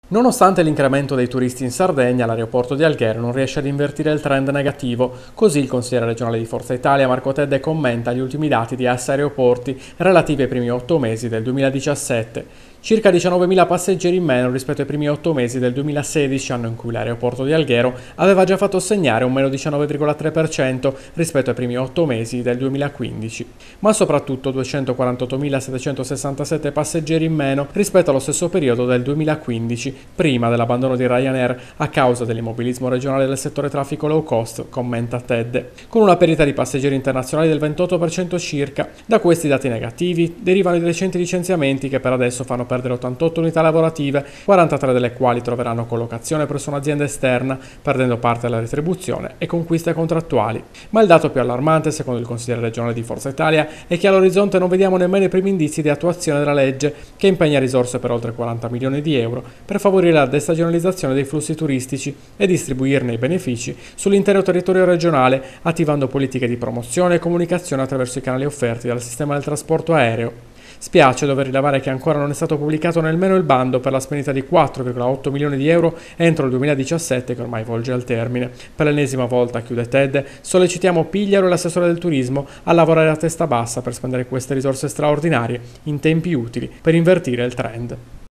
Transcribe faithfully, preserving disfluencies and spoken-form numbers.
Nonostante l'incremento dei turisti in Sardegna, l'aeroporto di Alghero non riesce ad invertire il trend negativo. Così il consigliere regionale di Forza Italia, Marco Tedde, commenta gli ultimi dati di Assa Aeroporti relativi ai primi otto mesi del duemiladiciassette. Circa diciannovemila passeggeri in meno rispetto ai primi otto mesi del duemilasedici, anno in cui l'aeroporto di Alghero aveva già fatto segnare un meno diciannove virgola tre per cento rispetto ai primi otto mesi del duemilaquindici, ma soprattutto duecentoquarantottomilasettecentosessantasette passeggeri in meno rispetto allo stesso periodo del duemilaquindici, prima dell'abbandono di Ryanair a causa dell'immobilismo regionale del settore traffico low cost, commenta Tedde, con una perdita di passeggeri internazionali del ventotto per cento circa. Da questi dati negativi derivano i recenti licenziamenti che per adesso fanno perdere ottantotto unità lavorative, quarantatré delle quali troveranno collocazione presso un'azienda esterna, perdendo parte della retribuzione e conquiste contrattuali. Ma il dato più allarmante, secondo il consigliere regionale di Forza Italia, è che all'orizzonte non vediamo nemmeno i primi indizi di attuazione della legge, che impegna risorse per oltre quaranta milioni di euro per favorire la destagionalizzazione dei flussi turistici e distribuirne i benefici sull'intero territorio regionale, attivando politiche di promozione e comunicazione attraverso i canali offerti dal sistema del trasporto aereo. Spiace dover rilevare che ancora non è stato pubblicato nemmeno il bando per la spendita di quattro virgola otto milioni di euro entro il duemiladiciassette, che ormai volge al termine. Per l'ennesima volta, chiude Tedde, sollecitiamo Pigliaro e l'assessore del turismo a lavorare a testa bassa per spendere queste risorse straordinarie in tempi utili per invertire il trend.